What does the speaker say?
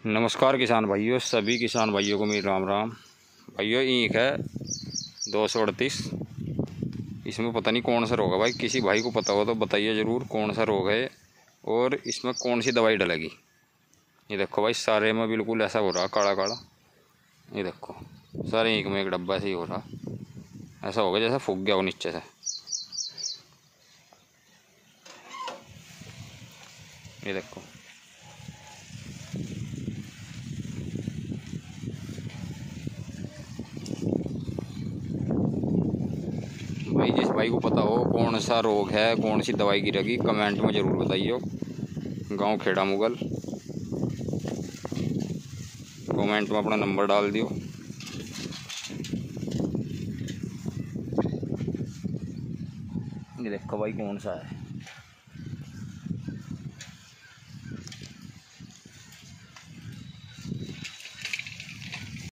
नमस्कार किसान भाइयों, सभी किसान भाइयों को मेरी राम राम। भाइयों ईंख है 238। इसमें पता नहीं कौन सा रोग है भाई, किसी भाई को पता हो तो बताइए ज़रूर कौन सा रोग है और इसमें कौन सी दवाई डलेगी। ये देखो भाई, सारे में बिल्कुल ऐसा हो रहा काला काला। ये देखो सारे ईंख में एक डब्बा से ही हो रहा, ऐसा होगा जैसा फूक गया हो नीचे से। ये देखो भाई, जिस भाई को पता हो कौन सा रोग है, कौन सी दवाई गिरेगी, कमेंट में ज़रूर बताइए। गांव खेड़ा मुगल, कमेंट में अपना नंबर डाल दियो। ये देखो भाई कौन सा है।